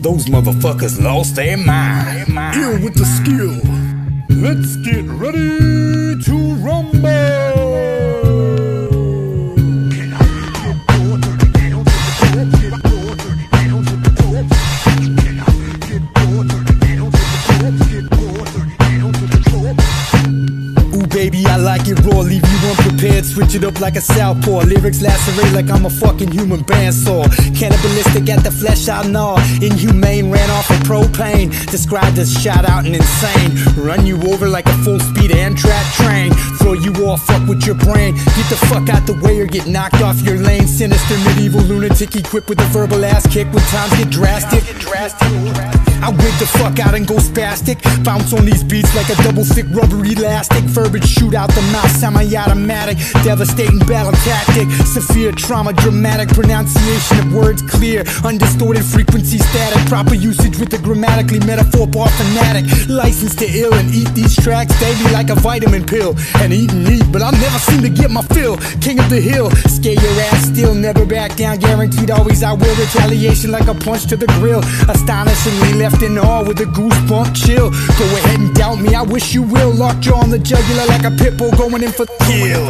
Those motherfuckers lost their mind. Here with the skill. Let's get ready to rumble. Baby, I like it raw, leave you unprepared. Switch it up like a southpaw. Lyrics lacerate like I'm a fucking human bandsaw. Cannibalistic at the flesh I gnaw. Inhumane, ran off of propane. Described as shot out and insane. Run you over like a full-speed Amtrak train. Throw you off, fuck with your brain. Get the fuck out the way or get knocked off your lane. Sinister medieval lunatic equipped with a verbal ass kick when times get drastic. I wig the fuck out and go spastic. Bounce on these beats like a double thick rubber elastic. Verbiage shoot out the mouth, semi-automatic. Devastating battle tactic. Severe trauma, dramatic pronunciation of words clear. Undistorted frequency static. Proper usage with the grammatically metaphor bar fanatic. Licensed to ill and eat these tracks daily like a vitamin pill. And eat and eat, but I'll never seem to get my fill. King of the hill, scare your ass still. Never back down, guaranteed always I will. Retaliation like a punch to the grill. Astonishingly left in awe with a goosebump chill. Go ahead and doubt me, I wish you will. Lockjaw on the jugular like a pit bull going in for kill.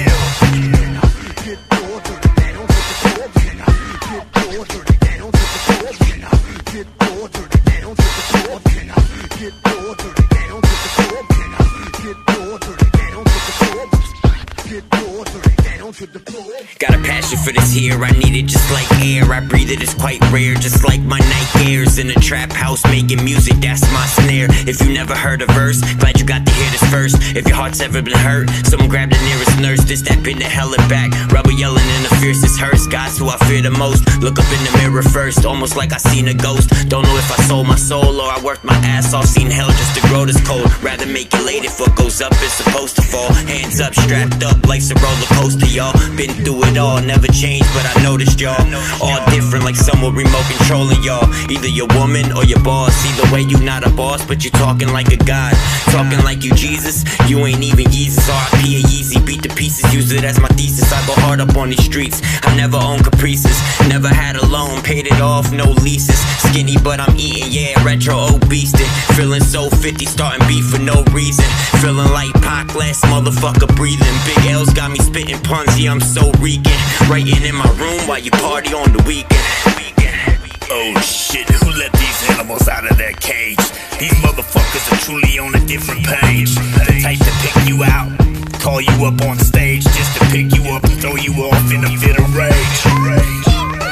Got a passion for this here, I need it just like air. I breathe it, it's quite rare, just like my night airs. In a trap house making music, that's my snare. If you never heard a verse, glad you got to hear this first. If your heart's ever been hurt, someone grab the nearest nurse. This that pin to hell and back, rubber yelling in the fiercest hearse. Guys who I fear the most, look up in the mirror first. Almost like I seen a ghost, don't know if I sold my soul or I worked my ass off. Seen hell just to grow this cold, rather make it late if what goes up is supposed to fall. Hands up, strapped up, life's a roller coaster, y'all. Been through it all, never changed, but I noticed y'all all different, like someone remote controlling y'all. Either your woman or your boss. Either way, you not a boss, but you talking like a god. Talking like you Jesus, you ain't even Jesus. R.I.P. a Yeezy, beat the pieces, use it as my thesis. I go hard up on these streets, I never owned caprices. Never had a loan, paid it off, no leases. Skinny but I'm eating, yeah, retro obese. Feeling so 50, starting beef for no reason. Feeling like Pac, last motherfucker breathing. Big L's got me spitting puns, yeah, I'm so reeking. Writing in my room while you party on the weekend. Oh shit, who let these animals out of their cage? These motherfuckers are truly on a different page. The type to pick you out, call you up on stage just to pick you up and throw you off in a fit of rage.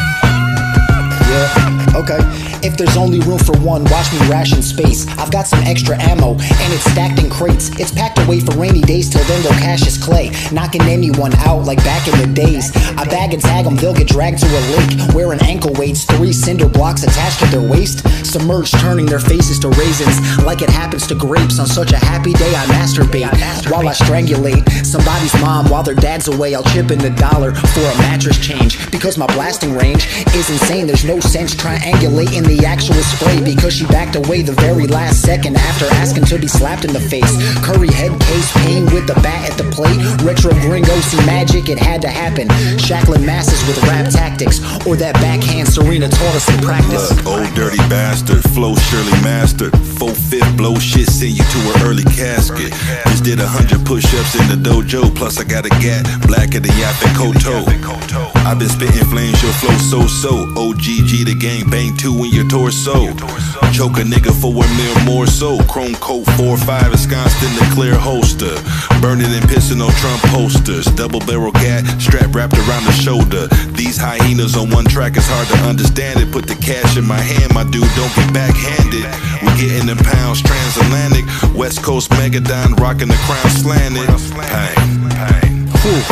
Yeah, okay. If there's only room for one, watch me ration space. I've got some extra ammo, and it's stacked in crates. It's packed away for rainy days, till then they'll cash as clay, knocking anyone out like back in the days. I bag and tag them, they'll get dragged to a lake, wearing ankle weights, 3 cinder blocks attached to their waist. Submerged, turning their faces to raisins, like it happens to grapes. On such a happy day, I masturbate while I strangulate somebody's mom while their dad's away. I'll chip in the dollar for a mattress change, because my blasting range is insane. There's no sense triangulating the actual spray, because she backed away the very last second after asking to be slapped in the face. Curry head case, pain with the bat at the plate. Retro gringo, see magic, it had to happen. Shackling masses with rap tactics, or that backhand Serena taught us in practice. Look, old dirty bastard, flow surely mastered. 4/5 blow shit, send you to an early casket. Just did 100 push-ups in the dojo, plus I got a gat, blacker than Yapin Koto. I've been spitting flames, your flow so-so. OGG the game, bang 2 in your torso. Choke a nigga for a meal more so. Chrome coat 4-5 ensconced in the clear holster. Burning and pissing on Trump posters. Double barrel gat, strap wrapped around the shoulder. These hyenas on one track, it's hard to understand it. Put the cash in my hand, my dude, don't get backhanded. We getting them pounds transatlantic. West Coast Megadon, rocking the crown slanted. Pain.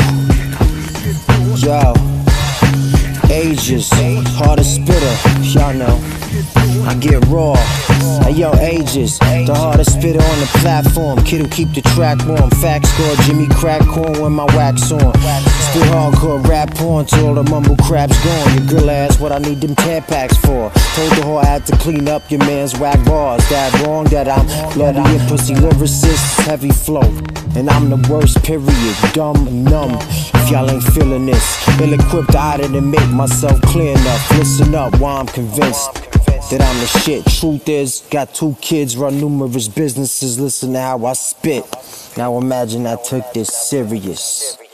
Yo, Ages, hardest spitter, y'all know. I get raw. Hey yo, Ages, the hardest spitter on the platform. Kid who keep the track warm. Fact score, Jimmy crack corn when my wax on. Spit hardcore rap porn till all the mumble crap's gone. Your girl asked what I need them 10 packs for. Told the whore I had to clean up your man's whack bars. That wrong that I'm bloody and pussy lyricist, heavy flow. And I'm the worst, period, dumb and numb. If y'all ain't feeling this, ill-equipped, I didn't make myself clear enough. Listen up while I'm convinced. that I'm the shit. Truth is, got 2 kids, run numerous businesses. Listen to how I spit. Now imagine I took this serious.